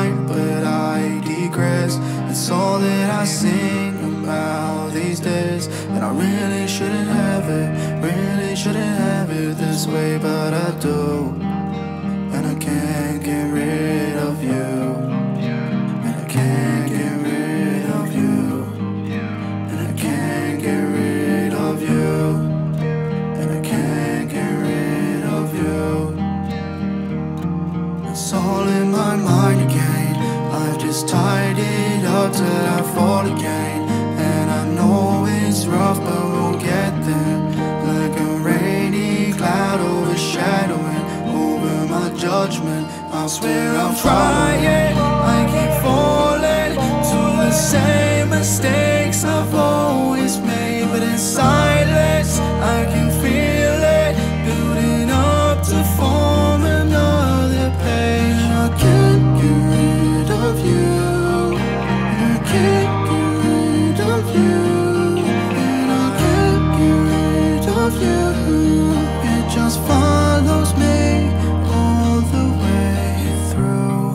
mind, but I digress. It's all that I sing about these days, and I really shouldn't have it, really shouldn't have it this way, but I do. And I can't get rid of you, and I can't get rid of you, and I can't get rid of you, and I can't get rid of you. It's all in my mind again. I've just tied it up till I fall again, and I know it's rough, but we'll get there. Like a rainy cloud overshadowing over my judgment. I swear I'm trying, I keep falling to the same mistakes I've always made, but in silence I can feel it building up to form another page. I can't get rid of you, I can't get rid of you, and I can't get rid of you. It just follows me all the way through.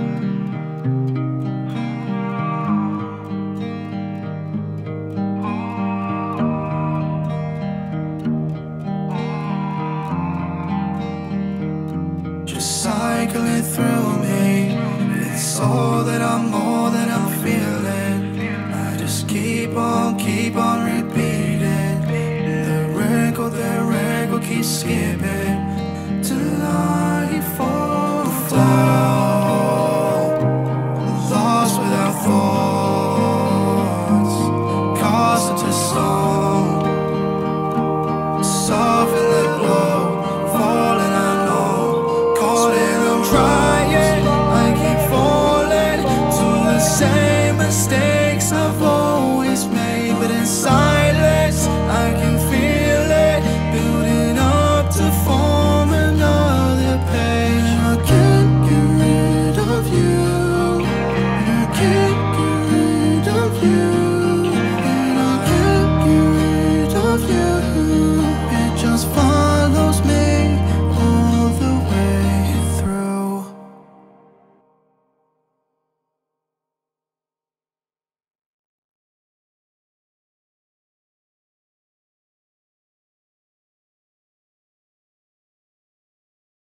Just cycling through me. It's all that I'm, all that I'm feeling. I just keep on repeating. The record keeps skipping.